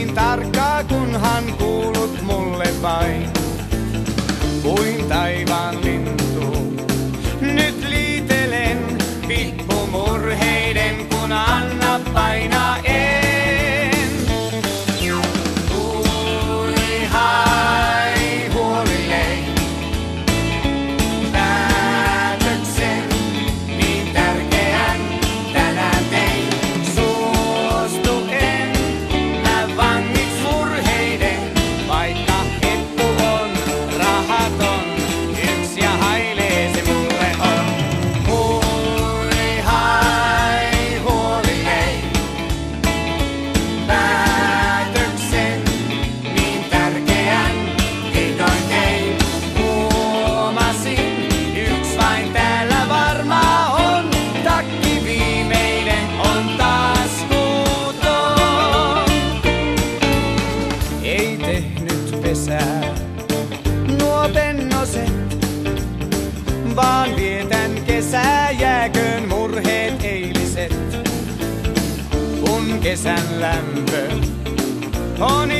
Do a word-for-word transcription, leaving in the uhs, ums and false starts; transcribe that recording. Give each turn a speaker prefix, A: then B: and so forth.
A: niin tarkkaa, kunhan kuulut mulle vain. Kuin taivaan lintu, nyt liitelen pippumurheiden, kun anna painaa en. Tuuli hai huolilleen päätöksen, niin tärkeän tänään tein. Suostuen mä vangiksi murheiden, vaikka heppu on rahaton. Yksi ja hailee se mulle on. Huoli hai huolilleen päätöksen, niin tärkeän vihdoin tein. Huomasin, yks vain täällä varmaa on. Takki viimeinen on taas kuuton. Ei tehnyt pesää nuo pennoset, vaan vietän kesää, jääköön murheet eiliset. Kun kesän lämpö on